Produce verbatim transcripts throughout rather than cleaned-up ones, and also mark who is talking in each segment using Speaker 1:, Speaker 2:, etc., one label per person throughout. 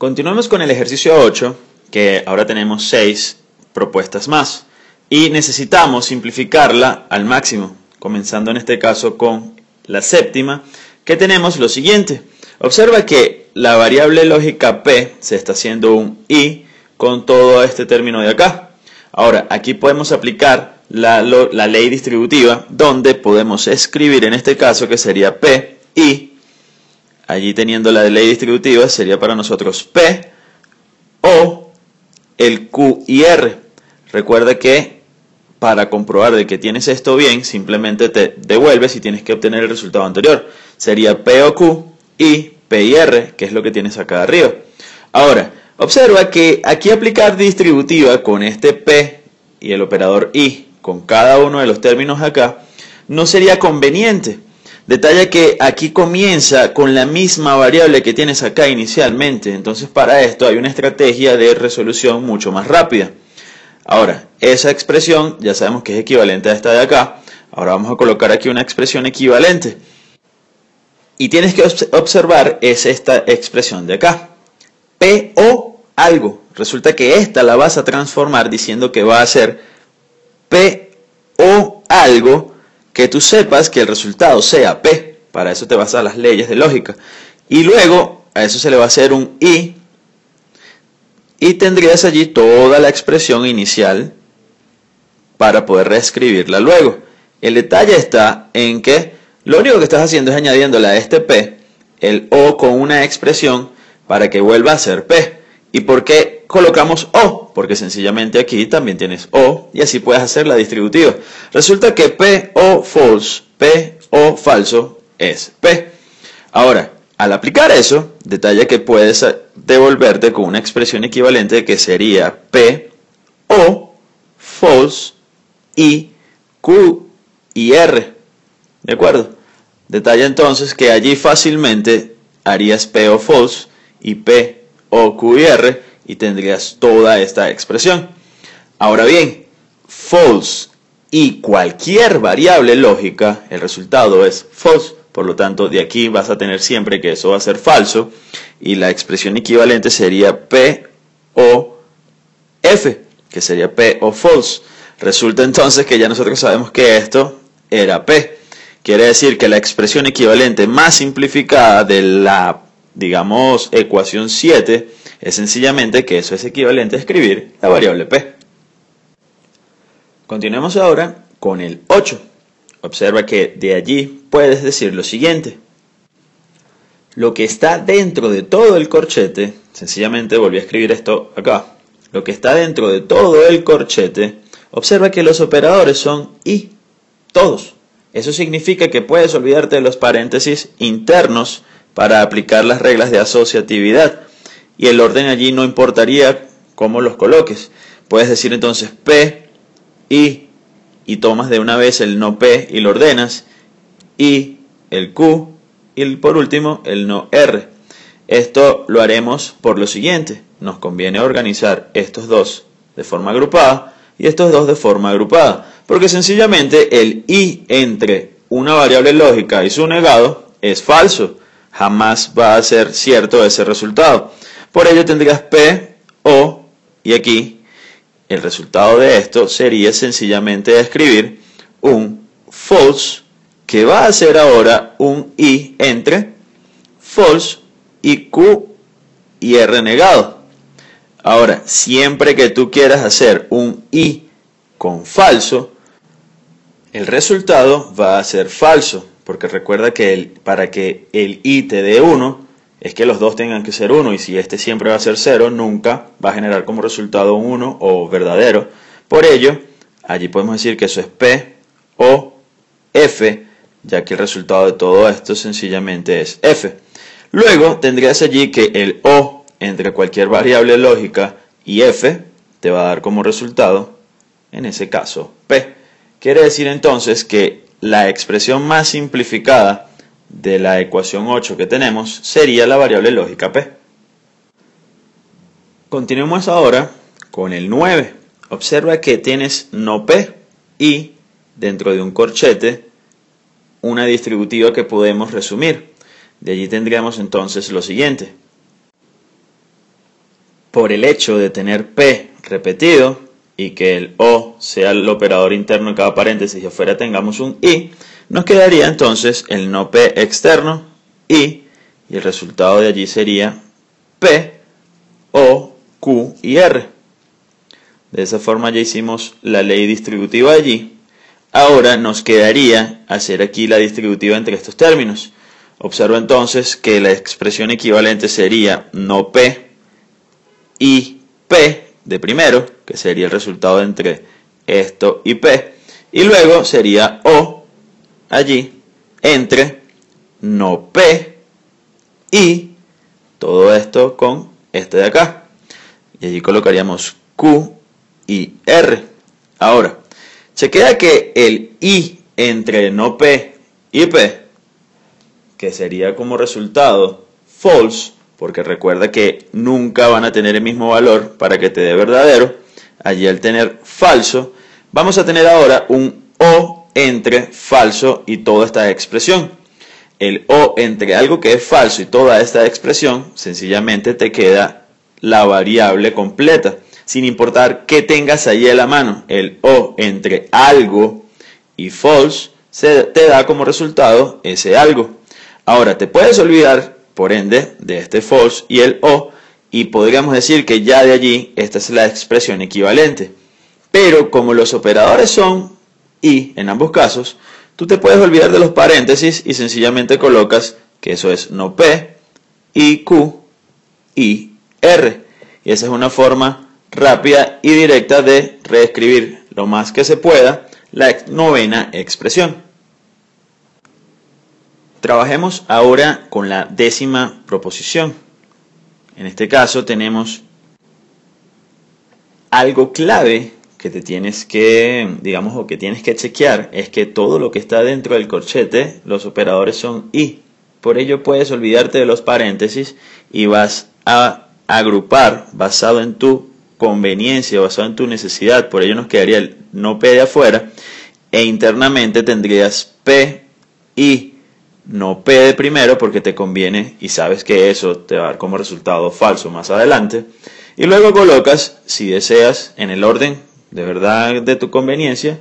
Speaker 1: Continuemos con el ejercicio ocho, que ahora tenemos seis propuestas más. Y necesitamos simplificarla al máximo, comenzando en este caso con la séptima, que tenemos lo siguiente. Observa que la variable lógica P se está haciendo un I con todo este término de acá. Ahora, aquí podemos aplicar la, la ley distributiva, donde podemos escribir en este caso que sería P I. Allí teniendo la ley distributiva sería para nosotros P o el Q y R. Recuerda que para comprobar de que tienes esto bien, simplemente te devuelves y tienes que obtener el resultado anterior. Sería P o Q y P y R, que es lo que tienes acá arriba. Ahora, observa que aquí aplicar distributiva con este P y el operador I, con cada uno de los términos acá, no sería conveniente. Detalla que aquí comienza con la misma variable que tienes acá inicialmente. Entonces, para esto hay una estrategia de resolución mucho más rápida. Ahora, esa expresión ya sabemos que es equivalente a esta de acá. Ahora vamos a colocar aquí una expresión equivalente. Y tienes que observar es esta expresión de acá. P o algo. Resulta que esta la vas a transformar diciendo que va a ser P o algo que tú sepas que el resultado sea P. Para eso te vas a las leyes de lógica. Y luego a eso se le va a hacer un I. Y tendrías allí toda la expresión inicial para poder reescribirla luego. El detalle está en que lo único que estás haciendo es añadiéndole a este P el O con una expresión para que vuelva a ser P. ¿Y por qué colocamos O? Porque sencillamente aquí también tienes O y así puedes hacer la distributiva. Resulta que P o false, P o falso es P. Ahora, al aplicar eso, detalle que puedes devolverte con una expresión equivalente que sería P o false y Q y R. ¿De acuerdo? Detalla entonces que allí fácilmente harías P o false y P o Q y R y tendrías toda esta expresión. Ahora bien, false y cualquier variable lógica, el resultado es false. Por lo tanto, de aquí vas a tener siempre que eso va a ser falso y la expresión equivalente sería P o F, que sería P o false. Resulta entonces que ya nosotros sabemos que esto era P. Quiere decir que la expresión equivalente más simplificada de la, digamos, ecuación siete es sencillamente que eso es equivalente a escribir la variable P. Continuemos ahora con el ocho. Observa que de allí puedes decir lo siguiente. Lo que está dentro de todo el corchete, sencillamente volví a escribir esto acá. Lo que está dentro de todo el corchete, observa que los operadores son y, todos. Eso significa que puedes olvidarte de los paréntesis internos para aplicar las reglas de asociatividad. Y el orden allí no importaría cómo los coloques. Puedes decir entonces P, I, y tomas de una vez el no P y lo ordenas, y el Q, y por último el no R. Esto lo haremos por lo siguiente. Nos conviene organizar estos dos de forma agrupada y estos dos de forma agrupada, porque sencillamente el I entre una variable lógica y su negado es falso. Jamás va a ser cierto ese resultado. Por ello tendrías P, O, y aquí el resultado de esto sería sencillamente escribir un false, que va a ser ahora un I entre false y Q y R negado. Ahora, siempre que tú quieras hacer un I con falso, el resultado va a ser falso, porque recuerda que el, para que el I te dé uno, es que los dos tengan que ser uno, y si este siempre va a ser cero, nunca va a generar como resultado un uno o verdadero. Por ello, allí podemos decir que eso es P o F, ya que el resultado de todo esto sencillamente es F. Luego tendrías allí que el O entre cualquier variable lógica y F te va a dar como resultado, en ese caso, P. Quiere decir entonces que la expresión más simplificada de la ecuación ocho que tenemos sería la variable lógica P. Continuemos ahora con el nueve. Observa que tienes no P y dentro de un corchete una distributiva que podemos resumir. De allí tendríamos entonces lo siguiente. por el hecho de tener P repetido y que el O sea el operador interno de cada paréntesis y afuera tengamos un I, nos quedaría entonces el no P externo, I, y el resultado de allí sería P, O, Q y R. De esa forma ya hicimos la ley distributiva allí. Ahora nos quedaría hacer aquí la distributiva entre estos términos. Observo entonces que la expresión equivalente sería no P y P de primero, que sería el resultado entre esto y P, y luego sería O allí entre no P y todo esto con este de acá. Y allí colocaríamos Q y R. Ahora, chequea que el I entre no P y P, que sería como resultado false, porque recuerda que nunca van a tener el mismo valor para que te dé verdadero. Allí al tener falso, vamos a tener ahora un O entre falso y toda esta expresión. El O entre algo que es falso y toda esta expresión, sencillamente te queda la variable completa, sin importar qué tengas allí a la mano. El O entre algo y false se te da como resultado ese algo. Ahora, te puedes olvidar, por ende, de este false y el O, y podríamos decir que ya de allí esta es la expresión equivalente. Pero como los operadores son y en ambos casos, tú te puedes olvidar de los paréntesis y sencillamente colocas que eso es no P, I, Q, y R. Y esa es una forma rápida y directa de reescribir lo más que se pueda la novena expresión. Trabajemos ahora con la décima proposición. En este caso tenemos algo clave que te tienes que, digamos, o que tienes que chequear, es que todo lo que está dentro del corchete, los operadores son y. Por ello puedes olvidarte de los paréntesis y vas a agrupar basado en tu conveniencia, basado en tu necesidad. Por ello nos quedaría el no P de afuera e internamente tendrías P y no P de primero porque te conviene y sabes que eso te va a dar como resultado falso más adelante. Y luego colocas, si deseas, en el orden de verdad de tu conveniencia,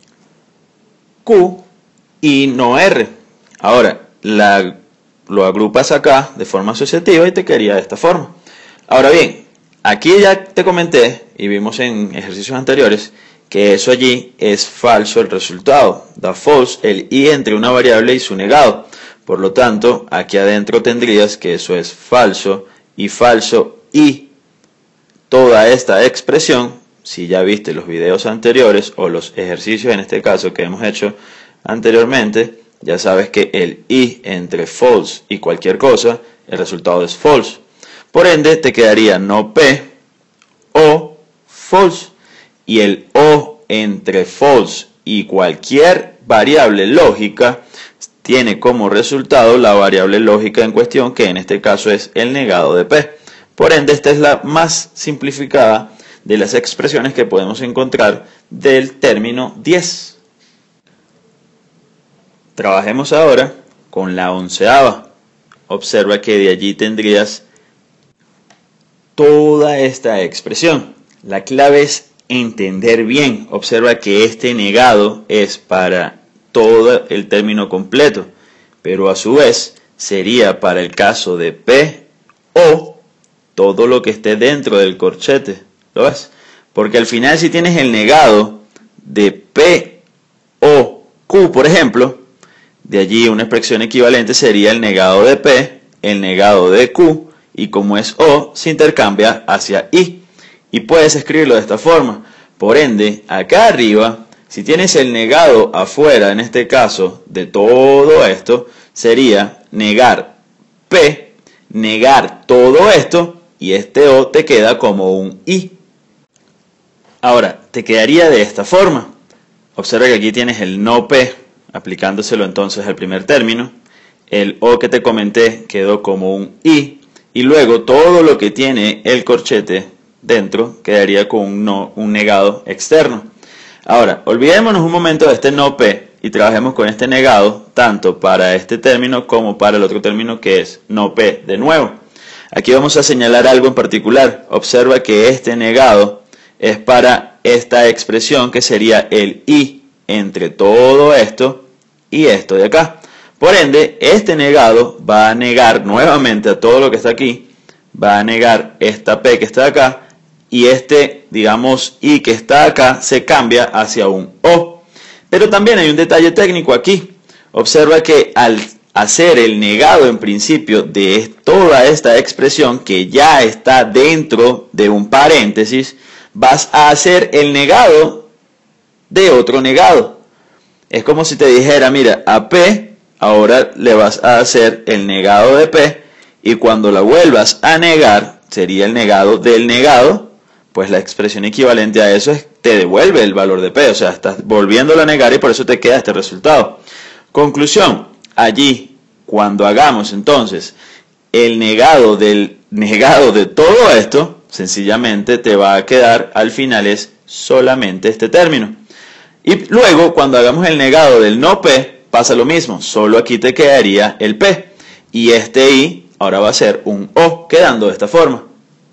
Speaker 1: Q y no R. Ahora, la, lo agrupas acá de forma asociativa y te quedaría de esta forma. Ahora bien, aquí ya te comenté y vimos en ejercicios anteriores que eso allí es falso el resultado. Da false el i entre una variable y su negado. Por lo tanto, aquí adentro tendrías que eso es falso y falso y toda esta expresión, si ya viste los videos anteriores o los ejercicios en este caso que hemos hecho anteriormente, ya sabes que el i entre false y cualquier cosa, el resultado es false. Por ende, te quedaría no P o false. Y el O entre false y cualquier variable lógica tiene como resultado la variable lógica en cuestión, que en este caso es el negado de P. Por ende, esta es la más simplificada de las expresiones que podemos encontrar del término diez. Trabajemos ahora con la onceava. Observa que de allí tendrías toda esta expresión. La clave es entender bien. Observa que este negado es para todo el término completo, pero a su vez sería para el caso de P o todo lo que esté dentro del corchete. ¿Lo ves? Porque al final, si tienes el negado de P o Q, por ejemplo, de allí una expresión equivalente sería el negado de P, el negado de Q, y como es O, se intercambia hacia I. Y puedes escribirlo de esta forma. Por ende, acá arriba, si tienes el negado afuera, en este caso, de todo esto, sería negar P, negar todo esto, y este O te queda como un I. Ahora, te quedaría de esta forma. Observa que aquí tienes el no P, aplicándoselo entonces al primer término. El O que te comenté quedó como un I. Y luego todo lo que tiene el corchete dentro quedaría con un, no, un negado externo. Ahora, olvidémonos un momento de este no P y trabajemos con este negado tanto para este término como para el otro término que es no P de nuevo. Aquí vamos a señalar algo en particular. Observa que este negado es para esta expresión que sería el y entre todo esto y esto de acá. Por ende, este negado va a negar nuevamente a todo lo que está aquí, va a negar esta P que está acá, y este, digamos, I que está acá se cambia hacia un O. Pero también hay un detalle técnico aquí. Observa que al hacer el negado en principio de toda esta expresión que ya está dentro de un paréntesis, vas a hacer el negado de otro negado. Es como si te dijera, mira, a P ahora le vas a hacer el negado de P, y cuando la vuelvas a negar, sería el negado del negado, pues la expresión equivalente a eso es te devuelve el valor de P, o sea, estás volviéndolo a negar y por eso te queda este resultado. Conclusión, allí, cuando hagamos entonces el negado del negado de todo esto, sencillamente te va a quedar al final es solamente este término. Y luego, cuando hagamos el negado del no P, pasa lo mismo, solo aquí te quedaría el P. Y este I ahora va a ser un O, quedando de esta forma.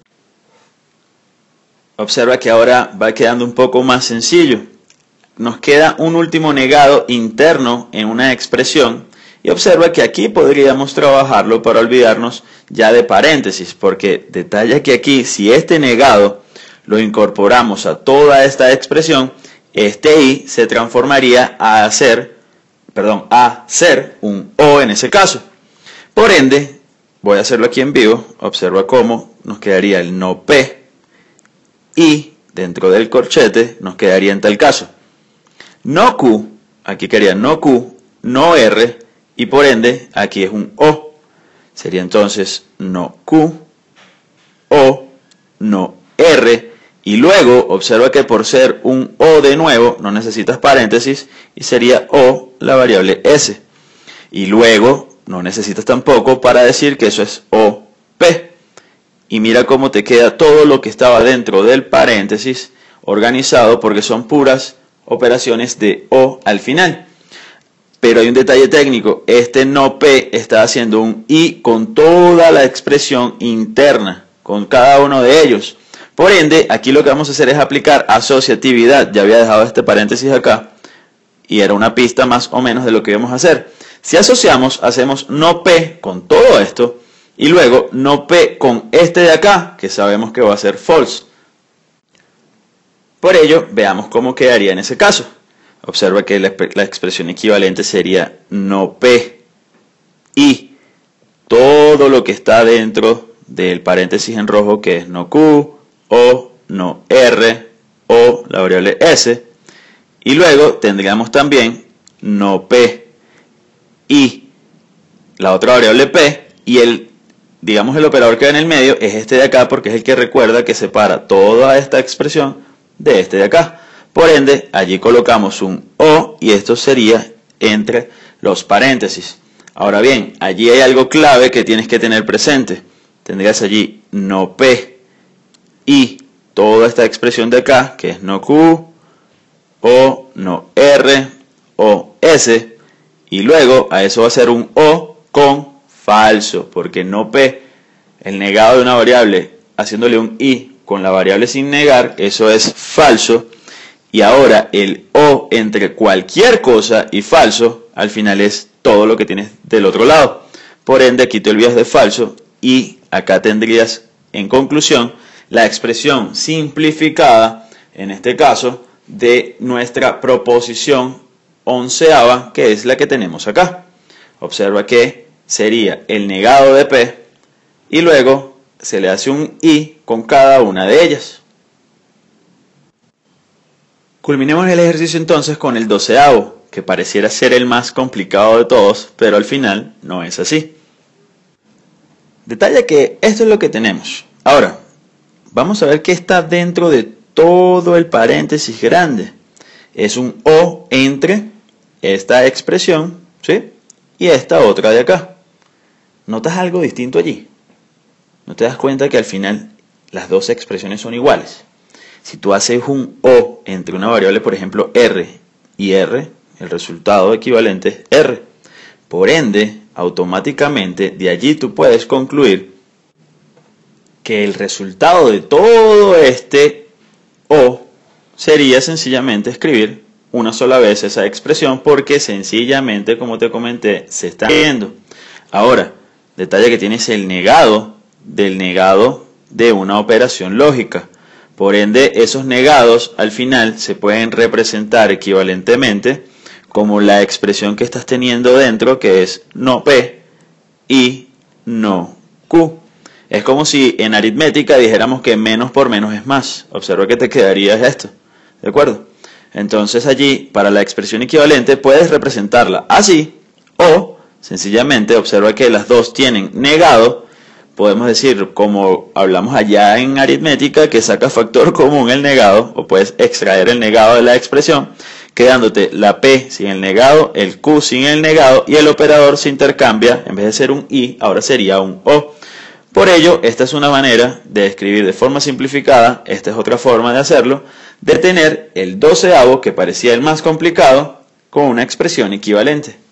Speaker 1: Observa que ahora va quedando un poco más sencillo. Nos queda un último negado interno en una expresión. Y observa que aquí podríamos trabajarlo para olvidarnos ya de paréntesis, porque detalla que aquí, si este negado lo incorporamos a toda esta expresión, este I se transformaría a ser, perdón, a ser un O en ese caso. Por ende, voy a hacerlo aquí en vivo. Observa cómo nos quedaría el no P y dentro del corchete nos quedaría en tal caso no Q, aquí quedaría no Q, no R, y por ende aquí es un O. Sería entonces no Q, O, no R, y luego observa que por ser un O de nuevo no necesitas paréntesis y sería O la variable S. Y luego no necesitas tampoco para decir que eso es O P. Y mira cómo te queda todo lo que estaba dentro del paréntesis organizado porque son puras operaciones de O al final. Pero hay un detalle técnico, este no P está haciendo un I con toda la expresión interna, con cada uno de ellos. Por ende, aquí lo que vamos a hacer es aplicar asociatividad. Ya había dejado este paréntesis acá y era una pista más o menos de lo que íbamos a hacer. Si asociamos, hacemos no P con todo esto y luego no P con este de acá, que sabemos que va a ser false. Por ello, veamos cómo quedaría en ese caso. Observa que la, la expresión equivalente sería no P y todo lo que está dentro del paréntesis en rojo, que es no Q, O, no R, O, la variable S, y luego tendríamos también no P y la otra variable P, y el, digamos, el operador que va en el medio es este de acá, porque es el que recuerda que separa toda esta expresión de este de acá. Por ende, allí colocamos un O y esto sería entre los paréntesis. Ahora bien, allí hay algo clave que tienes que tener presente. Tendrías allí no P y toda esta expresión de acá, que es no Q, O, no R, O, S, y luego a eso va a ser un O con falso, porque no P, el negado de una variable, haciéndole un I con la variable sin negar, eso es falso, y ahora el O entre cualquier cosa y falso, al final es todo lo que tienes del otro lado. Por ende, aquí te olvidas de falso, y acá tendrías, en conclusión, la expresión simplificada, en este caso, de nuestra proposición onceava, que es la que tenemos acá. Observa que sería el negado de P, y luego se le hace un I con cada una de ellas. Culminemos el ejercicio entonces con el doceavo, que pareciera ser el más complicado de todos, pero al final no es así. Detalla que esto es lo que tenemos. Ahora, vamos a ver qué está dentro de todo el paréntesis grande. Es un O entre esta expresión, ¿sí?, y esta otra de acá. ¿Notas algo distinto allí? ¿No te das cuenta que al final las dos expresiones son iguales? Si tú haces un O entre una variable, por ejemplo, R y R, el resultado equivalente es R. Por ende, automáticamente de allí tú puedes concluir que el resultado de todo este O sería sencillamente escribir una sola vez esa expresión, porque sencillamente, como te comenté, se está viendo. Ahora, detalle que tienes el negado del negado de una operación lógica. Por ende, esos negados al final se pueden representar equivalentemente como la expresión que estás teniendo dentro, que es no P y no Q. Es como si en aritmética dijéramos que menos por menos es más. Observa que te quedaría esto, ¿de acuerdo? Entonces allí, para la expresión equivalente, puedes representarla así, o sencillamente observa que las dos tienen negado. Podemos decir, como hablamos allá en aritmética, que saca factor común el negado, o puedes extraer el negado de la expresión, quedándote la P sin el negado, el Q sin el negado, y el operador se intercambia, en vez de ser un I, ahora sería un O. Por ello, esta es una manera de escribir de forma simplificada, esta es otra forma de hacerlo, de tener el doceavo, que parecía el más complicado, con una expresión equivalente.